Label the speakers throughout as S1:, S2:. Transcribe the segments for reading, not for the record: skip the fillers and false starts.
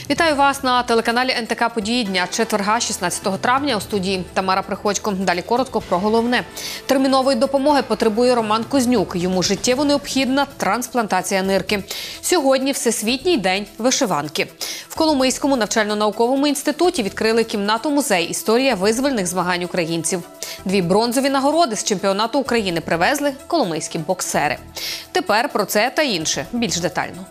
S1: Вітаю вас на телеканалі НТК «Події дня» четверга, 16 травня. У студії Тамара Приходько. Далі коротко про головне. Термінової допомоги потребує Роман Кознюк. Йому життєво необхідна трансплантація нирки. Сьогодні Всесвітній день вишиванки. В Коломийському навчально-науковому інституті відкрили кімнату-музей «Історія визвольних змагань українців». 2 бронзові нагороди з чемпіонату України привезли коломийські боксери. Тепер про це та інше більш детально.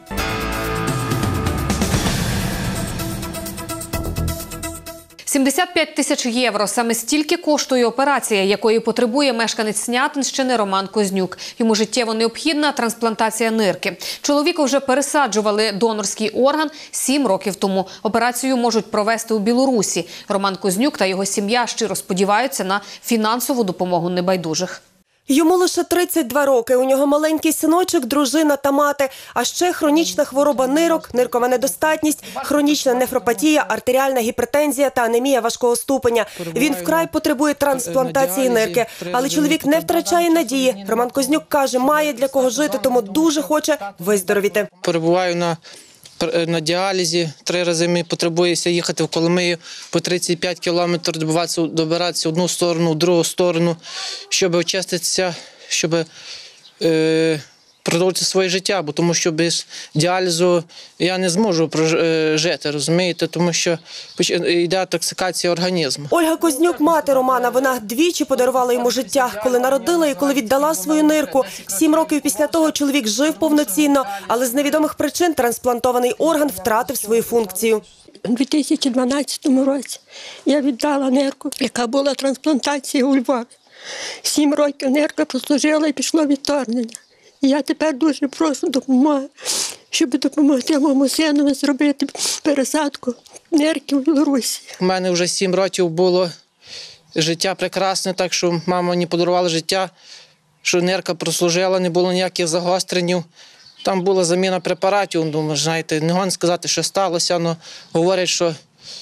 S1: $75 000 – саме стільки коштує операція, якої потребує мешканець Снятинщини Роман Кознюк. Йому життєво необхідна трансплантація нирки. Чоловіку вже пересаджували донорський орган 7 років тому. Операцію можуть провести у Білорусі. Роман Кознюк та його сім'я щиро сподіваються на фінансову допомогу небайдужих.
S2: Йому лише 32 роки. У нього маленький синочок, дружина та мати. А ще хронічна хвороба нирок, ниркова недостатність, хронічна нефропатія, артеріальна гіпертензія та анемія важкого ступеня. Він вкрай потребує трансплантації нирки. Але чоловік не втрачає надії. Роман Кознюк каже, має для кого жити, тому дуже хоче виздоровіти.
S3: Перебуваю на діалізі, 3 рази мені потребується їхати в Коломию по 35 кілометрів, добиратися в одну сторону, в другу сторону, щоб очиститися, щоб продовжити своє життя, бо тому що без діалізу я не зможу жити, розумієте, тому що йде токсикація організму.
S2: Ольга Кознюк – мати Романа. Вона двічі подарувала йому життя, коли народила і коли віддала свою нирку. 7 років після того чоловік жив повноцінно, але з невідомих причин трансплантований орган втратив свою функцію.
S4: У 2012 році я віддала нирку, яка була трансплантація у Львові. 7 років нирка прослужила і пішло відторгнення. Я тепер дуже прошу допомоги, щоб допомогти моєму синові зробити пересадку нирки в Білорусі.
S3: У мене вже 7 років було життя прекрасне, так що мама мені подарувала життя, що нирка прослужила, не було ніяких загострень. Там була заміна препаратів, думаю, знаєте, не можна сказати, що сталося, але говорять, що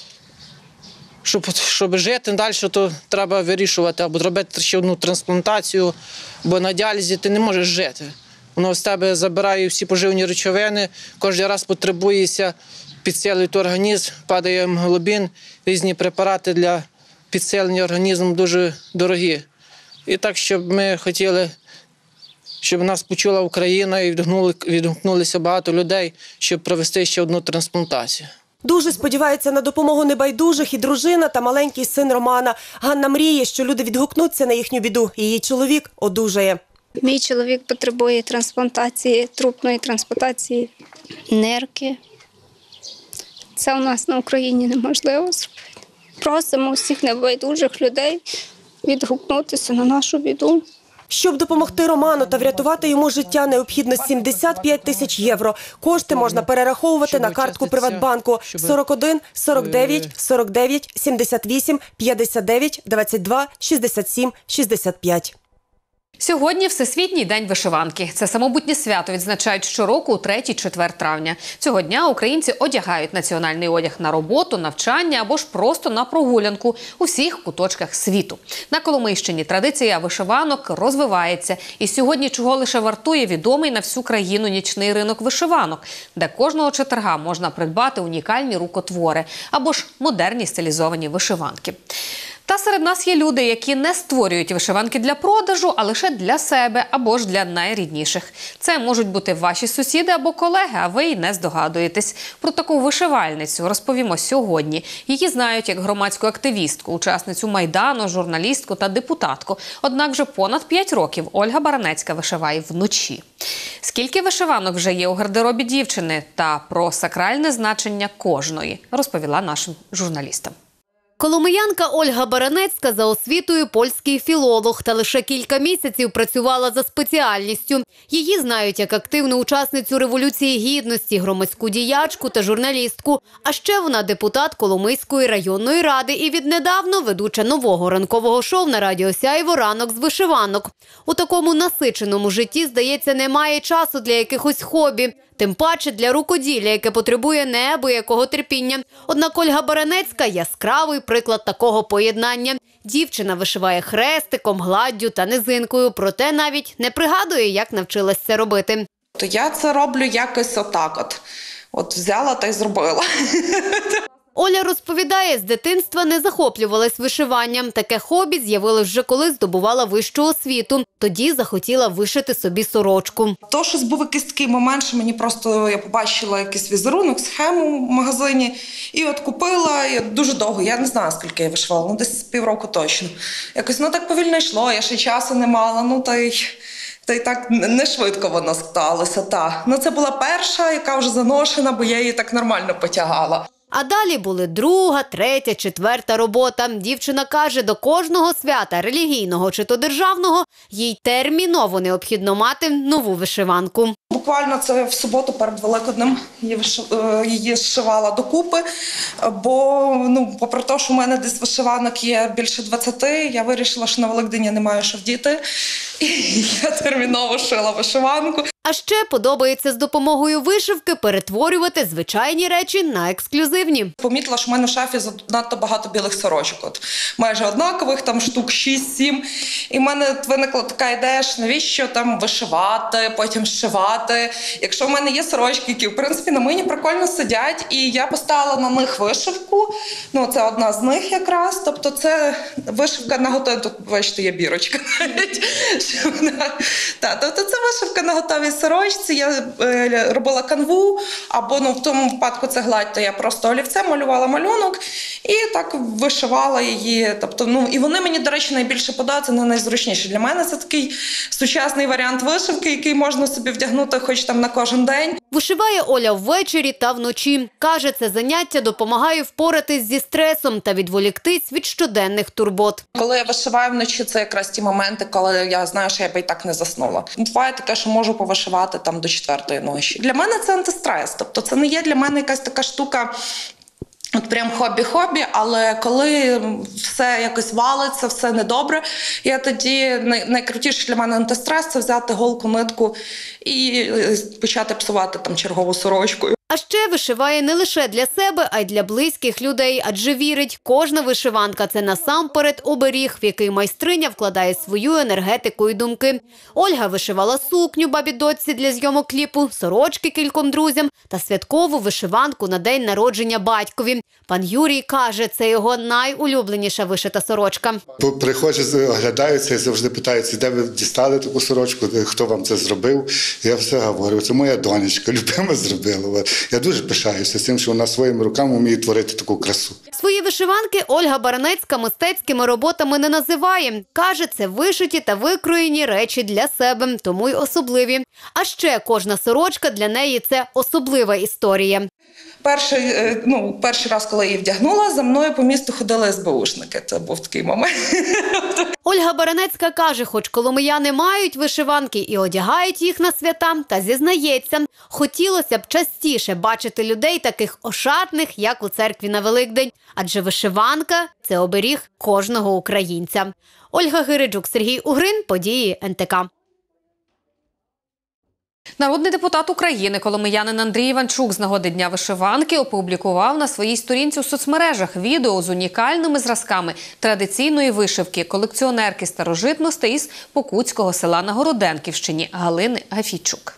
S3: щоб жити далі, то треба вирішувати, або зробити ще одну трансплантацію, бо на діалізі ти не можеш жити. Воно з тебе забирає всі поживні речовини, кожен раз потребується, підсилюють організм, падає гемоглобін, різні препарати для підсилення організму дуже дорогі. І так, щоб ми хотіли, щоб нас почула Україна і відгукнулися багато людей, щоб провести ще одну трансплантацію.
S2: Дуже сподівається на допомогу небайдужих і дружина та маленький син Романа. Ганна мріє, що люди відгукнуться на їхню біду. Її чоловік одужає.
S5: Мій чоловік потребує трансплантації, трупної трансплантації нирки. Це у нас на Україні неможливо зробити. Просимо усіх небайдужих людей відгукнутися на нашу біду.
S2: Щоб допомогти Роману та врятувати йому життя, необхідно $75 000. Кошти можна перераховувати на картку Приватбанку 41 49 49 78 59 22 67 65.
S1: Сьогодні Всесвітній день вишиванки. Це самобутнє свято відзначають щороку у 3-4 травня. Цього дня українці одягають національний одяг на роботу, навчання або ж просто на прогулянку у всіх куточках світу. На Коломийщині традиція вишиванок розвивається. І сьогодні чого лише вартує відомий на всю країну нічний ринок вишиванок, де кожного четверга можна придбати унікальні рукотвори або ж модерні стилізовані вишиванки. Та серед нас є люди, які не створюють вишиванки для продажу, а лише для себе або ж для найрідніших. Це можуть бути ваші сусіди або колеги, а ви й не здогадуєтесь. Про таку вишивальницю розповімо сьогодні. Її знають як громадську активістку, учасницю Майдану, журналістку та депутатку. Однак вже понад 5 років Ольга Баранецька вишиває вночі. Скільки вишиванок вже є у гардеробі дівчини та про сакральне значення кожної, розповіла нашим журналістам.
S6: Коломиянка Ольга Баранецька за освітою польський філолог та лише кілька місяців працювала за спеціальністю. Її знають як активну учасницю Революції Гідності, громадську діячку та журналістку. А ще вона депутат Коломийської районної ради і віднедавно ведуча нового ранкового шоу на радіо «Сяйво» «Ранок з вишиванок». У такому насиченому житті, здається, немає часу для якихось хобі. Тим паче для рукоділля, яке потребує неабиякого терпіння. Однак Ольга Баранецька – яскравий приклад такого поєднання. Дівчина вишиває хрестиком, гладдю та низинкою, проте навіть не пригадує, як навчилась це робити.
S7: То я це роблю якось отак от. От взяла та й зробила.
S6: Оля розповідає, з дитинства не захоплювалась вишиванням. Таке хобі з'явилось вже коли здобувала вищу освіту. Тоді захотіла вишити собі сорочку.
S7: То щось був якийсь такий момент, що мені просто, я побачила якийсь візерунок, схему в магазині, і от купила, і дуже довго, я не знаю, скільки я вишивала, ну десь півроку точно. Якось, так повільно йшло, я ще часу не мала, та й так не швидко воно сталося, та. Це була перша, яка вже заношена, бо я її так нормально потягала.
S6: А далі були друга, третя, четверта робота. Дівчина каже, до кожного свята, релігійного чи то державного, їй терміново необхідно мати нову вишиванку.
S7: Буквально це в суботу перед Великоднем її зшивала докупи, бо попри те, що в мене десь вишиванок є більше 20, я вирішила, що на Великдень я не маю що вдіти, і я терміново шила вишиванку.
S6: А ще подобається з допомогою вишивки перетворювати звичайні речі на ексклюзивні.
S7: Помітила, що в мене в шафі надто багато білих сорочок. Майже однакових, там штук 6-7. І в мене виникла така ідея, що навіщо там вишивати, потім зшивати. Якщо в мене є сорочки, які, в принципі, на мені прикольно сидять, і я поставила на них вишивку. Це одна з них якраз. Тобто це вишивка на готові. Тут, бачите, є бірочка навіть. Тобто це вишивка на готовій сорочці. Я робила канву, або в тому випадку це гладь, то я просто олівцем малювала малюнок і так вишивала її. Тобто, і вони мені, до речі, найбільше подобаються, найзручніші. Для мене це такий сучасний варіант вишивки, який можна собі вдягнути хоч там на кожен день.
S6: Вишиває Оля ввечері та вночі. Каже, це заняття допомагає впоратись зі стресом та відволіктись від щоденних турбот.
S7: Коли я вишиваю вночі, це якраз ті моменти, коли я знаю, що я би і так не заснула. Буває таке, що можу повишивати там до 4-ї ночі. Для мене це антистрес. Тобто це не є для мене якась така штука, от прям хобі-хобі, але коли все якось валиться, все недобре, я тоді, найкрутіше для мене антистрес – це взяти голку, нитку і почати псувати там чергову сорочку.
S6: А ще вишиває не лише для себе, а й для близьких людей, адже вірить, кожна вишиванка – це насамперед оберіг, в який майстриня вкладає свою енергетику і думки. Ольга вишивала сукню бабі-дочці для зйомок кліпу, сорочки кільком друзям та святкову вишиванку на день народження батькові. Пан Юрій каже, це його найулюбленіша вишита сорочка.
S8: Приходять, оглядаються і завжди питаються, де ви дістали таку сорочку, хто вам це зробив. Я все говорю, це моя донечка, любима зробила. Я дуже пишаюся цим, що вона своїми руками вміє творити таку красу.
S6: Свої вишиванки Ольга Баранецька мистецькими роботами не називає. Каже, це вишиті та викроєні речі для себе, тому й особливі. А ще кожна сорочка для неї – це особлива історія.
S7: Перший раз, коли її вдягнула, за мною по місту ходили СБУшники. Це був такий момент.
S6: Ольга Баранецька каже, хоч коломияни мають вишиванки і одягають їх на свята, та зізнається, хотілося б частіше бачити людей таких ошатних, як у церкві на Великдень. Адже вишиванка – це оберіг кожного українця. Ольга Гириджук, Сергій Угрин, події НТК.
S1: Народний депутат України, коломиянин Андрій Іванчук з нагоди Дня вишиванки опублікував на своїй сторінці у соцмережах відео з унікальними зразками традиційної вишивки колекціонерки старожитностей із Покутського села на Городенківщині Галини Гафійчук.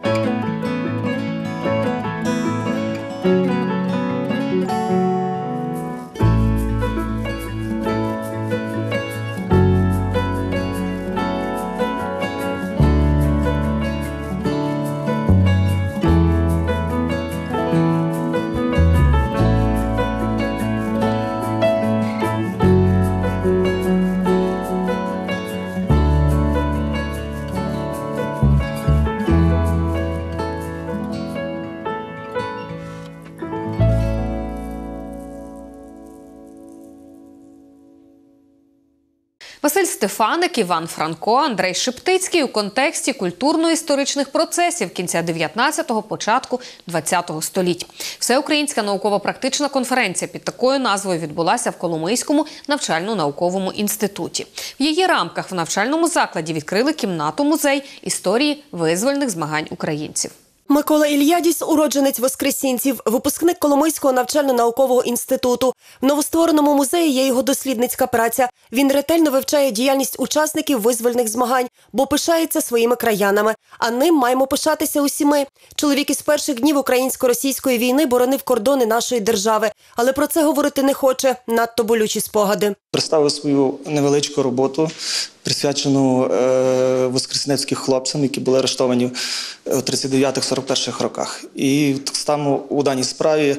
S1: Василь Стефаник, Іван Франко, Андрей Шептицький у контексті культурно-історичних процесів кінця 19-го, початку 20-го століть. Всеукраїнська науково-практична конференція під такою назвою відбулася в Коломийському навчально-науковому інституті. В її рамках в навчальному закладі відкрили кімнату-музей історії визвольних змагань українців.
S2: Микола Ільядіс – уродженець Воскресінців, випускник Коломийського навчально-наукового інституту. В новоствореному музеї є його дослідницька праця. Він ретельно вивчає діяльність учасників визвольних змагань, бо пишається своїми краянами. А ним маємо пишатися усі ми. Чоловік із перших днів українсько-російської війни боронив кордони нашої держави. Але про це говорити не хоче. Надто болючі спогади.
S9: Представив свою невеличку роботу, присвячену воскресенецьким хлопцям, які були арештовані у 39-41 роках. І так само у даній справі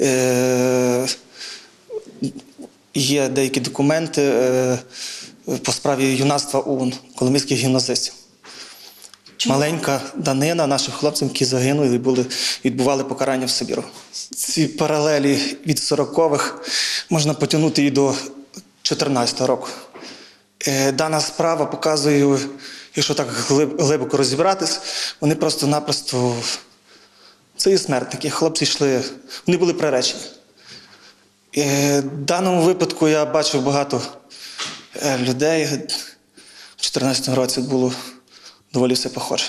S9: є деякі документи по справі юнацтва ОУН, коломийських гімназистів. Маленька данина наших хлопців, які загинули і відбували покарання в Сибіру. Ці паралелі від 40-х можна потягнути і до 14-го року. Дана справа показує, якщо так глибоко розібратись, вони просто-напросто, це і смертники. Хлопці йшли, вони були приречені. В даному випадку я бачив багато людей. У 2014 році було доволі все похоже.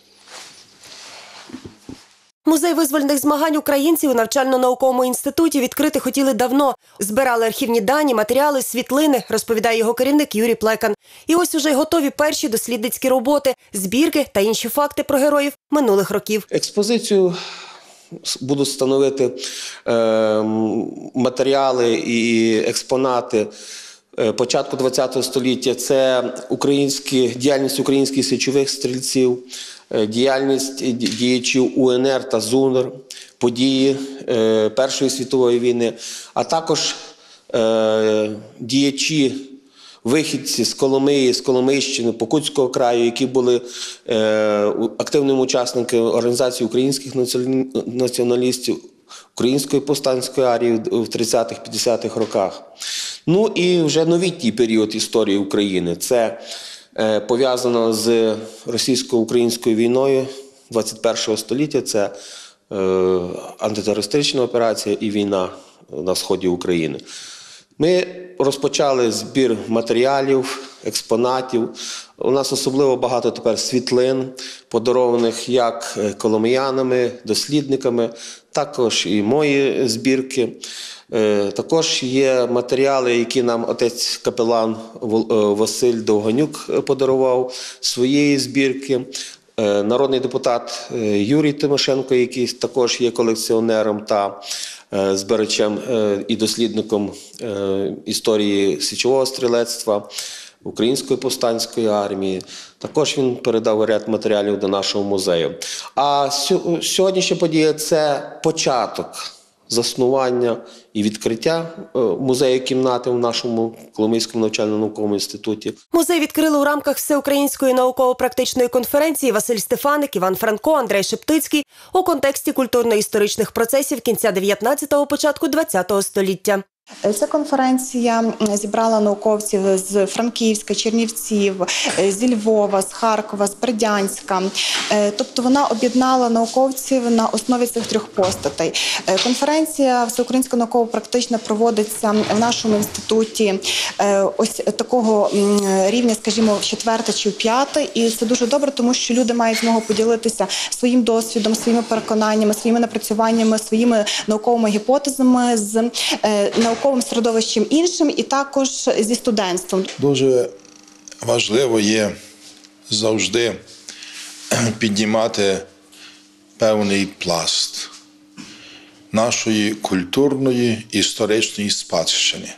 S2: Музей визвольних змагань українців у навчально-науковому інституті відкрити хотіли давно. Збирали архівні дані, матеріали, світлини, розповідає його керівник Юрій Плекан. І ось уже й готові перші дослідницькі роботи, збірки та інші факти про героїв минулих років.
S10: Експозицію будуть становити матеріали і експонати початку ХХ століття. Це діяльність українських січових стрільців, діяльність діячів УНР та ЗУНР, події Першої світової війни, а також діячі, вихідці з Коломиї, з Коломийщини, Покутського краю, які були активними учасниками організації українських націоналістів, Української повстанської армії в 30-50-х роках. Ну і вже новітній період історії України. Це пов'язано з російсько-українською війною 21 століття. Це антитерористична операція і війна на сході України. Ми розпочали збір матеріалів, експонатів. У нас особливо багато тепер світлин, подарованих як коломиянами, дослідниками, також і мої збірки. Також є матеріали, які нам отець-капелан Василь Довганюк подарував своєї збірки. Народний депутат Юрій Тимошенко, який також є колекціонером та збирачем і дослідником історії січового стрілецтва, Української повстанської армії. Також він передав ряд матеріалів до нашого музею. А сьогоднішня подія – це початок заснування і відкриття музею кімнати в нашому Коломийському навчально-науковому інституті.
S2: Музей відкрили у рамках Всеукраїнської науково-практичної конференції Василь Стефаник, Іван Франко, Андрей Шептицький у контексті культурно-історичних процесів кінця 19-го, початку 20-го століття.
S11: Ця конференція зібрала науковців з Франківська, Чернівців, зі Львова, з Харкова, з Бердянська. Тобто вона об'єднала науковців на основі цих трьох постатей. Конференція всеукраїнська науково-практична проводиться в нашому інституті ось такого рівня, скажімо, в 4 чи в 5. І це дуже добре, тому що люди мають змогу поділитися своїм досвідом, своїми переконаннями, своїми напрацюваннями, своїми науковими гіпотезами з науковим середовищем іншим і також зі студентством.
S12: Дуже важливо є завжди піднімати певний пласт нашої культурної, історичної спадщини.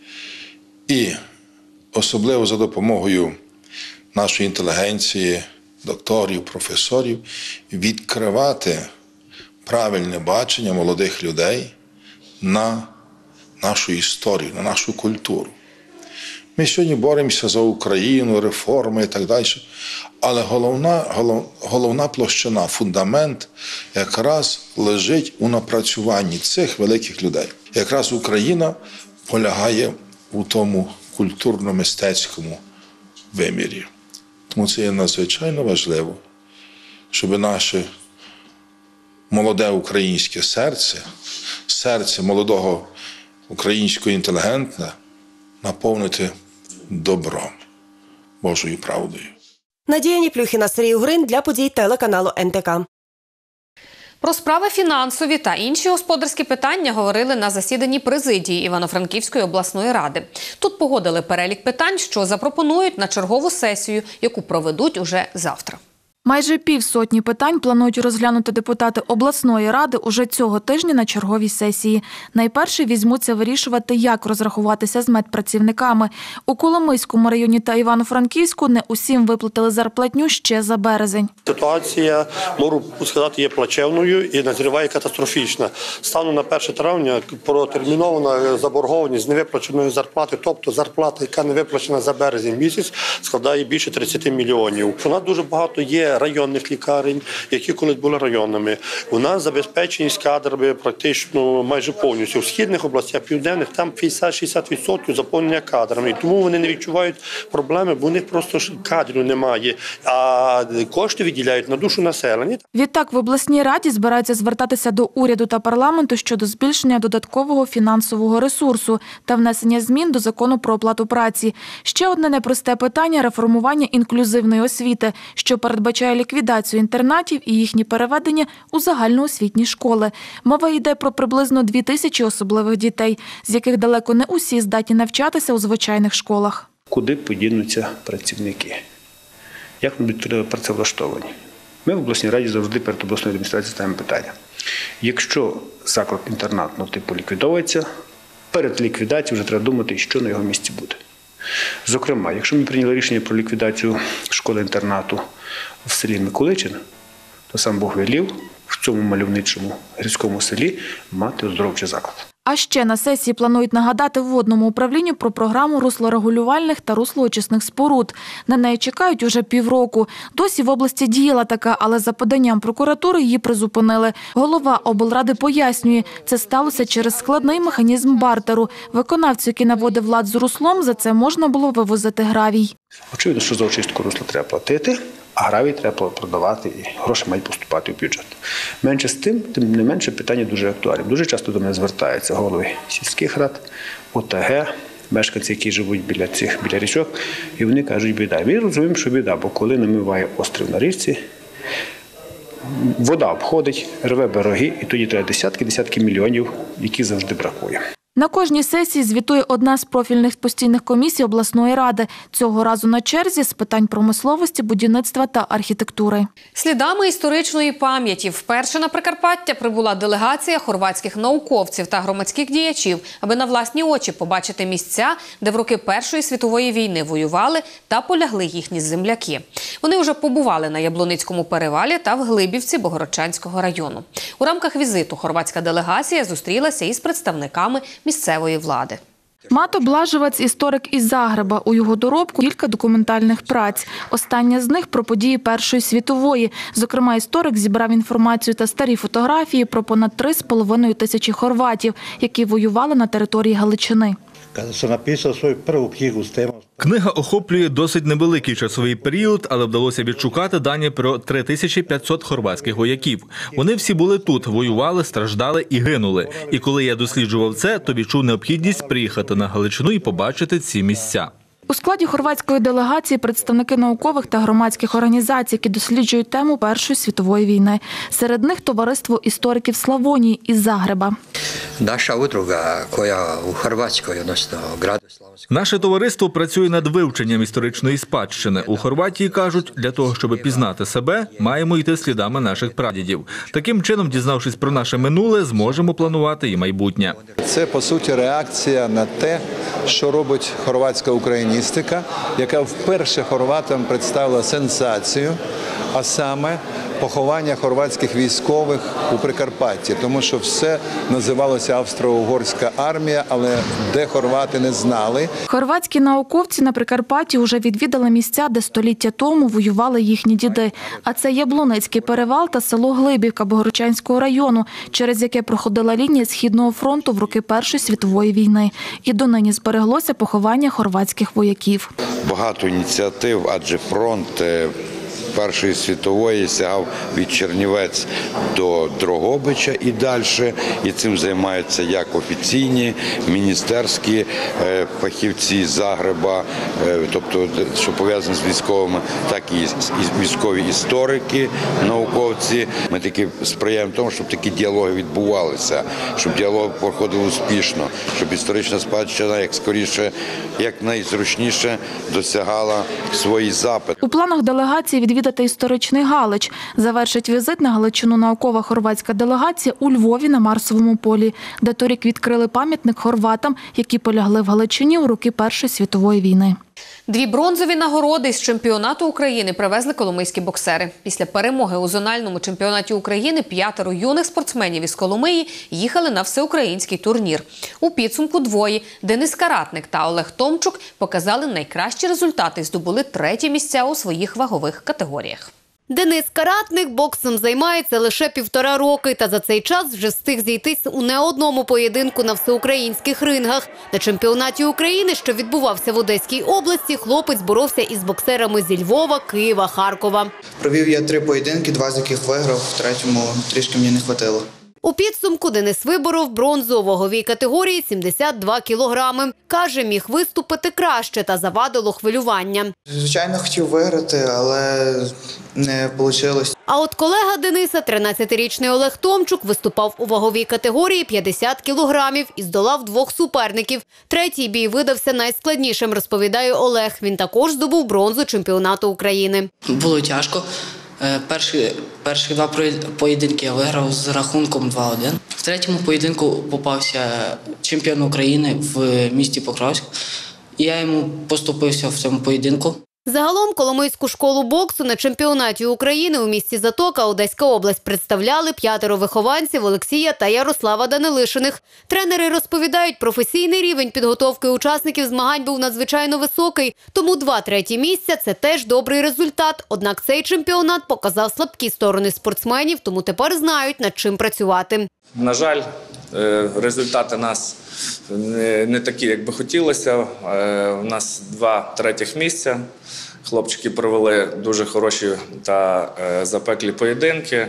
S12: І особливо за допомогою нашої інтелігенції, докторів, професорів, відкривати правильне бачення молодих людей на нашу історію, на нашу культуру. Ми сьогодні боремося за Україну, реформи і так далі. Але головна площина, фундамент якраз лежить у напрацюванні цих великих людей. Якраз Україна полягає у тому культурно-мистецькому вимірі. Тому це є надзвичайно важливо, щоб наше молоде українське серце молодого українського інтелігента наповнити добром, Божою правдою.
S2: Надія Ніплюхіна, Сергій Угрин для подій телеканалу НТК.
S1: Про справи фінансові та інші господарські питання говорили на засіданні президії Івано-Франківської обласної ради. Тут погодили перелік питань, що запропонують на чергову сесію, яку проведуть уже завтра.
S13: Майже півсотні питань планують розглянути депутати обласної ради уже цього тижня на черговій сесії. Найперше візьмуться вирішувати, як розрахуватися з медпрацівниками. У Коломийському районі та Івано-Франківську не усім виплатили зарплатню ще за березень.
S14: Ситуація, можу сказати, є плачевною і назріває катастрофічна. Станом на 1 травня протермінована заборгованість невиплаченої зарплати, тобто зарплата, яка не виплачена за березень місяць, складає більше 30 мільйонів. У нас дуже багато є районних лікарень, які колись були районними. У нас забезпеченість кадрами практично майже повністю. В східних областях, південних, там 50-60% заповнення кадрами. І тому вони не відчувають проблеми, бо у них просто кадрів немає, а кошти виділяють на душу населення.
S13: Відтак в обласній раді збираються звертатися до уряду та парламенту щодо збільшення додаткового фінансового ресурсу та внесення змін до закону про оплату праці. Ще одне непросте питання – реформування інклюзивної освіти, що передбачає ліквідацію інтернатів і їхні переведення у загальноосвітні школи. Мова йде про приблизно 2000 особливих дітей, з яких далеко не усі здатні навчатися у звичайних школах.
S15: Куди подінуться працівники? Як вони будуть працевлаштовані? Ми в обласній раді завжди перед обласною адміністрацією ставимо питання. Якщо заклад інтернатного типу ліквідовується, перед ліквідацією вже треба думати, що на його місці буде. Зокрема, якщо ми прийняли рішення про ліквідацію школи-інтернату в селі Миколичин, то сам Бог велів в цьому мальовничому гірському селі мати оздоровчий заклад.
S13: А ще на сесії планують нагадати водному управлінню про програму руслорегулювальних та руслоочисних споруд. На неї чекають уже півроку. Досі в області діяла така, але за поданням прокуратури її призупинили. Голова облради пояснює, це сталося через складний механізм бартеру. Виконавцю, який наводив лад з руслом, за це можна було вивозити гравій.
S15: Очевидно, що за очистку русла треба платити, а гравій треба продавати і гроші мають поступати в бюджет. Менше з тим не менше питання дуже актуальне. Дуже часто до мене звертаються голови сільських рад, ОТГ, мешканці, які живуть біля річок, і вони кажуть, біда. Ми розуміємо, що біда, бо коли намиває острів на річці, вода обходить, рве береги, і тоді треба десятки мільйонів, які завжди бракує.
S13: На кожній сесії звітує одна з профільних постійних комісій обласної ради. Цього разу на черзі з питань промисловості, будівництва та архітектури.
S1: Слідами історичної пам'яті вперше на Прикарпаття прибула делегація хорватських науковців та громадських діячів, аби на власні очі побачити місця, де в роки Першої світової війни воювали та полягли їхні земляки. Вони вже побували на Яблуницькому перевалі та в Глибівці Богородчанського району. У рамках візиту хорватська делегація зустрілася із представниками місцевої влади.
S13: Мато Блажевець – історик із Загреба. У його доробку кілька документальних праць. Остання з них про події Першої світової. Зокрема, історик зібрав інформацію та старі фотографії про понад 3,5 тисячі хорватів, які воювали на території Галичини.
S16: Книга охоплює досить невеликий часовий період, але вдалося відшукати дані про 3500 хорватських вояків. Вони всі були тут, воювали, страждали і гинули. І коли я досліджував це, то відчув необхідність приїхати на Галичину і побачити ці місця.
S13: У складі хорватської делегації представники наукових та громадських організацій, які досліджують тему Першої світової війни. Серед них товариство істориків Славонії із Загреба.
S16: Наше товариство працює над вивченням історичної спадщини. У Хорватії кажуть, для того, щоб пізнати себе, маємо йти слідами наших прадідів. Таким чином, дізнавшись про наше минуле, зможемо планувати і майбутнє.
S17: Це, по суті, реакція на те, що робить хорватська україністика, яка вперше хорватам представила сенсацію, а саме поховання хорватських військових у Прикарпатті, тому що все називалося Австро-Угорська армія, але де хорвати не знали.
S13: Хорватські науковці на Прикарпатті вже відвідали місця, де століття тому воювали їхні діди. А це Яблуницький перевал та село Глибівка Богородчанського району, через яке проходила лінія Східного фронту в роки Першої світової війни. І донині збереглося поховання хорватських вояків.
S18: Багато ініціатив, адже фронт Першої світової сягав від Чернівець до Дрогобича і далі. І цим займаються як офіційні, міністерські фахівці з Загреба, тобто, що пов'язано з військовими, так і військові історики, науковці. Ми таки сприяємо тому, щоб такі діалоги відбувалися, щоб діалог проходив успішно, щоб історична спадщина як скоріше, як найзручніше досягала свої запити.
S13: У планах делегації відвідати історичний Галич. Завершить візит на Галичину наукова хорватська делегація у Львові на Марсовому полі, де торік відкрили пам'ятник хорватам, які полягли в Галичині у роки Першої світової війни.
S1: 2 бронзові нагороди з чемпіонату України привезли коломийські боксери. Після перемоги у зональному чемпіонаті України 5 юних спортсменів із Коломиї їхали на всеукраїнський турнір. У підсумку двоє – Денис Каратник та Олег Томчук – показали найкращі результати і здобули 3-ті місця у своїх вагових категоріях.
S6: Денис Каратник боксом займається лише 1,5 роки, та за цей час вже встиг зійтись у не одному поєдинку на всеукраїнських рингах. На чемпіонаті України, що відбувався в Одеській області, хлопець боровся із боксерами зі Львова, Києва, Харкова.
S19: Провів я 3 поєдинки, 2 з яких виграв, в 3-му трішки мені не хватило.
S6: У підсумку Денис виборов бронзу у ваговій категорії 72 кілограми. Каже, міг виступити краще та завадило хвилювання.
S19: Звичайно, хотів виграти, але не вийшло.
S6: А от колега Дениса, 13-річний Олег Томчук, виступав у ваговій категорії 50 кілограмів і здолав 2 суперників. 3-й бій видався найскладнішим, розповідає Олег. Він також здобув бронзу чемпіонату України.
S20: Було тяжко. Перші 2 поєдинки я виграв з рахунком 2-1. В 3-му поєдинку попався чемпіон України в місті Покровськ. І я йому поступився в цьому поєдинку.
S6: Загалом Коломийську школу боксу на чемпіонаті України у місті Затока, Одеська область, представляли 5 вихованців Олексія та Ярослава Данилишиних. Тренери розповідають, професійний рівень підготовки учасників змагань був надзвичайно високий, тому 2-3 місця – це теж добрий результат. Однак цей чемпіонат показав слабкі сторони спортсменів, тому тепер знають, над чим працювати.
S21: На жаль, результати нас не такі, як би хотілося. У нас 2 третіх місця. Хлопчики провели дуже хороші та запеклі поєдинки.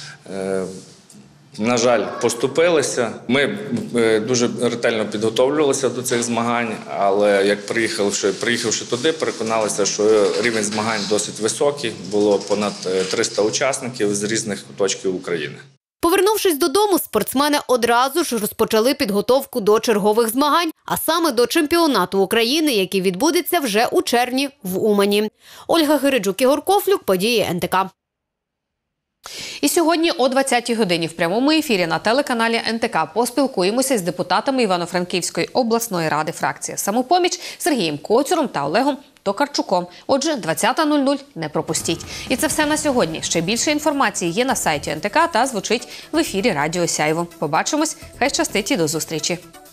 S21: На жаль, поступилися. Ми дуже ретельно підготовлювалися до цих змагань, але як приїхавши туди, переконалися, що рівень змагань досить високий. Було понад 300 учасників з різних куточків України.
S6: Повернувшись додому, спортсмени одразу ж розпочали підготовку до чергових змагань, а саме до чемпіонату України, який відбудеться вже у червні в Умані. Ольга Гириджук, Ігор Кофлюк, події НТК.
S1: І сьогодні о 20-й годині в прямому ефірі на телеканалі НТК поспілкуємося з депутатами Івано-Франківської обласної ради фракції «Самопоміч» Сергієм Коцюром та Олегом Токарчуком. Отже, 20:00 не пропустіть. І це все на сьогодні. Ще більше інформації є на сайті НТК та звучить в ефірі Радіо Сяйво. Побачимось. Хай щастить і до зустрічі.